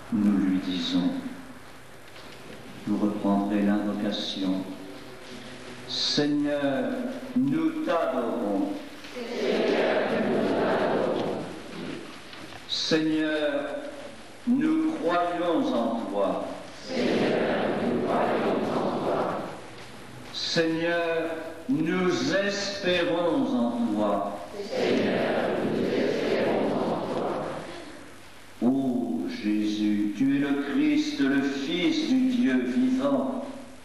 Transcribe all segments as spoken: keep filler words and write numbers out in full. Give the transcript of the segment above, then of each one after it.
nous lui disons. Vous reprendrez l'invocation. Seigneur, nous t'adorons. Seigneur, nous croyons en toi. Seigneur, nous croyons en toi. Seigneur, nous espérons en toi. Seigneur, nous espérons en toi. Ô Jésus, tu es le Christ, le Fils du Dieu vivant.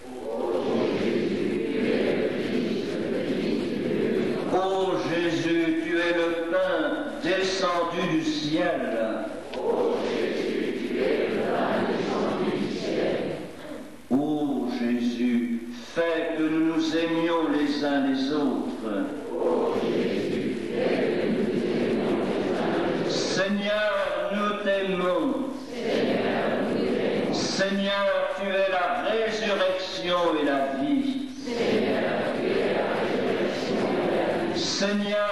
Ô Jésus, tu es le pain descendu du ciel. Ô Jésus, tu es le pain descendu du ciel. Ô Jésus, fais que nous nous aimions les uns les autres. Ô Jésus, fais que nous nous aimions les uns les autres. Seigneur, nous t'aimons. Seigneur, nous t'aimons. Seigneur, tu es la résurrection et la vie. Seigneur, tu es la résurrection et la vie. Seigneur,